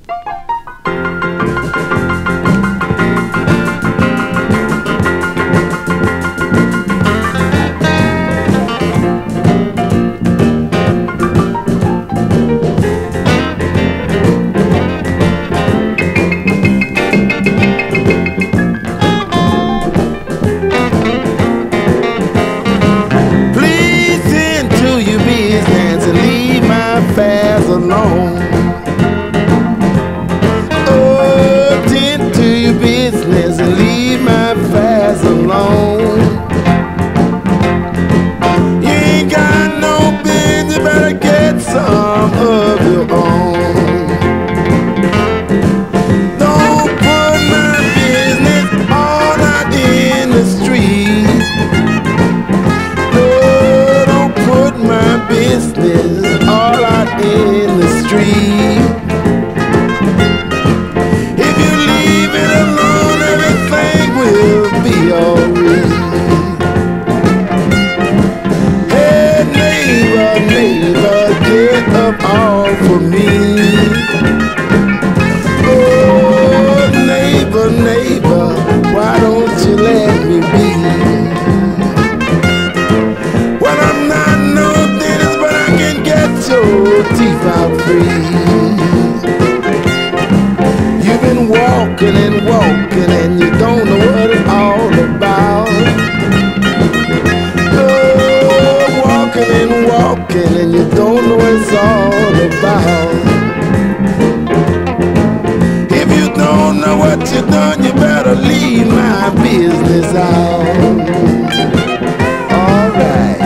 Alone. Oh, tend to your business and leave my affairs alone. You ain't got no business, you better get some of your own. Don't put my business all out in the street. No, don't put my business all out in the street. If you leave it alone, everything will be alright. Hey neighbor, neighbor, get up off of me. Oh neighbor, neighbor, why don't you let me be? Well, I'm not no dentist, but I can get your teeth out free. You've been walking and walking and you don't know what it's all about. Oh, walking and walking and you don't know what it's all about. If you don't know what you've done, you better leave my business out. Alright.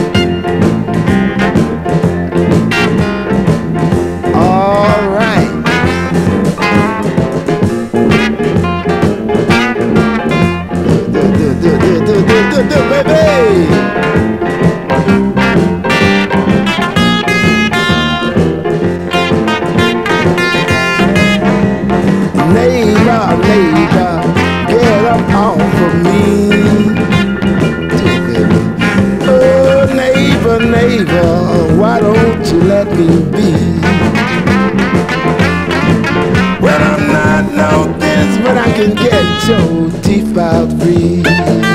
Neighbor, neighbor, get up off of me. Oh, neighbor, neighbor, why don't you let me be? Well, I'm not no dentist, but I can get your teeth out free.